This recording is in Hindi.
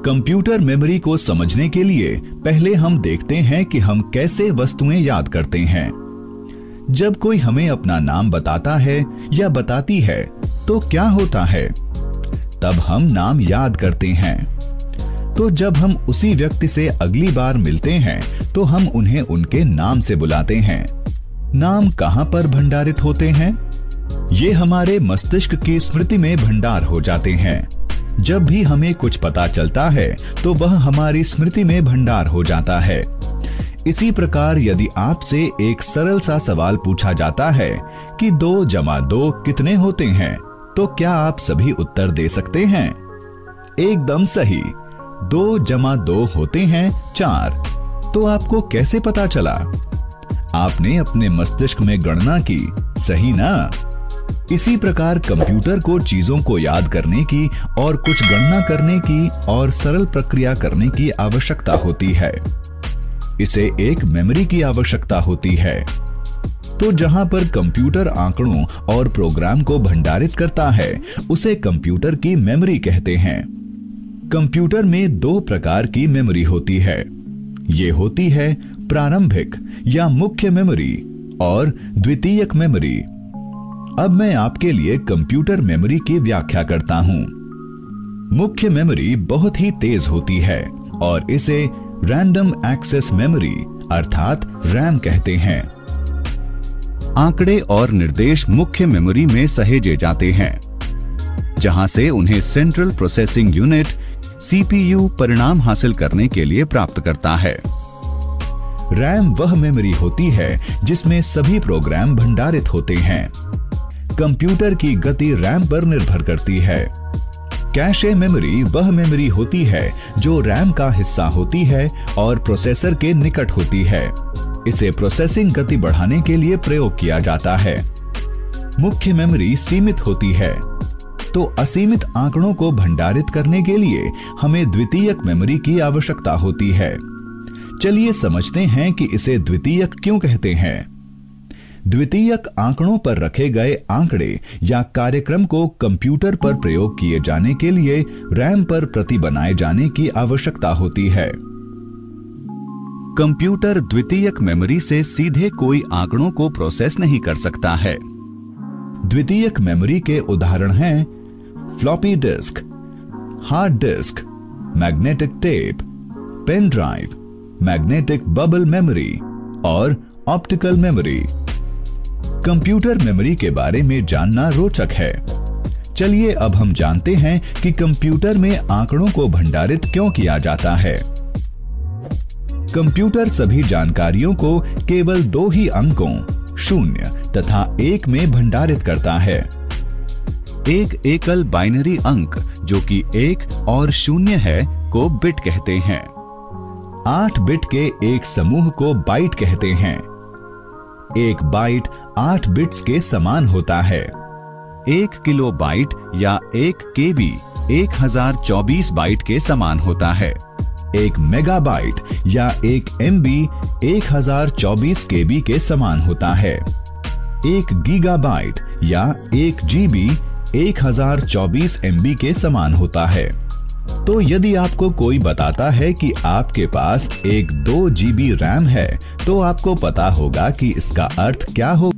कंप्यूटर मेमोरी को समझने के लिए पहले हम देखते हैं कि हम कैसे वस्तुएं याद करते हैं। जब कोई हमें अपना नाम बताता है या बताती है तो क्या होता है? तब हम नाम याद करते हैं। तो जब हम उसी व्यक्ति से अगली बार मिलते हैं तो हम उन्हें उनके नाम से बुलाते हैं। नाम कहां पर भंडारित होते हैं? ये हमारे मस्तिष्क की स्मृति में भंडार हो जाते हैं। जब भी हमें कुछ पता चलता है तो वह हमारी स्मृति में भंडार हो जाता है। इसी प्रकार यदि आपसे एक सरल सा सवाल पूछा जाता है कि 2 + 2 कितने होते हैं, तो क्या आप सभी उत्तर दे सकते हैं? एकदम सही, 2 + 2 होते हैं 4। तो आपको कैसे पता चला? आपने अपने मस्तिष्क में गणना की, सही ना? इसी प्रकार कंप्यूटर को चीजों को याद करने की और कुछ गणना करने की और सरल प्रक्रिया करने की आवश्यकता होती है। इसे एक मेमोरी की आवश्यकता होती है। तो जहां पर कंप्यूटर आंकड़ों और प्रोग्राम को भंडारित करता है उसे कंप्यूटर की मेमोरी कहते हैं। कंप्यूटर में 2 प्रकार की मेमोरी होती है। ये होती है प्रारंभिक या मुख्य मेमोरी और द्वितीयक मेमोरी। अब मैं आपके लिए कंप्यूटर मेमोरी की व्याख्या करता हूं। मुख्य मेमोरी बहुत ही तेज होती है और इसे रैंडम एक्सेस मेमोरी अर्थात रैम कहते हैं। आंकड़े और निर्देश मुख्य मेमोरी में सहेजे जाते हैं, जहां से उन्हें सेंट्रल प्रोसेसिंग यूनिट सीपीयू परिणाम हासिल करने के लिए प्राप्त करता है। रैम वह मेमोरी होती है जिसमें सभी प्रोग्राम भंडारित होते हैं। कंप्यूटर की गति रैम पर निर्भर करती है। कैशे मेमोरी वह मेमोरी होती है जो रैम का हिस्सा होती है और प्रोसेसर के निकट होती है। इसे प्रोसेसिंग गति बढ़ाने के लिए प्रयोग किया जाता है। मुख्य मेमोरी सीमित होती है, तो असीमित आंकड़ों को भंडारित करने के लिए हमें द्वितीयक मेमोरी की आवश्यकता होती है। चलिए समझते हैं कि इसे द्वितीयक क्यों कहते हैं। द्वितीयक आंकड़ों पर रखे गए आंकड़े या कार्यक्रम को कंप्यूटर पर प्रयोग किए जाने के लिए रैम पर प्रति बनाए जाने की आवश्यकता होती है। कंप्यूटर द्वितीयक मेमोरी से सीधे कोई आंकड़ों को प्रोसेस नहीं कर सकता है। द्वितीयक मेमोरी के उदाहरण हैं floppy disk, hard disk, magnetic tape, pen drive, magnetic bubble memory और ऑप्टिकल मेमोरी। कंप्यूटर मेमोरी के बारे में जानना रोचक है। चलिए अब हम जानते हैं कि कंप्यूटर में आंकड़ों को भंडारित क्यों किया जाता है। कंप्यूटर सभी जानकारियों को केवल 2 ही अंकों 0 तथा 1 में भंडारित करता है। एक एकल बाइनरी अंक जो कि 1 और 0 है को बिट कहते हैं। 8 बिट के एक समूह को बाइट कहते हैं। एक बाइट 8 बिट्स के समान होता है। 1 किलोबाइट या 1 केबी 1024 बाइट के समान होता है। 1 मेगाबाइट या 1 एमबी 1024 केबी के समान होता है। 1 गीगाबाइट या 1 जीबी 1024 एमबी के समान होता है। तो यदि आपको कोई बताता है कि आपके पास एक 2 जीबी रैम है तो आपको पता होगा कि इसका अर्थ क्या होगा।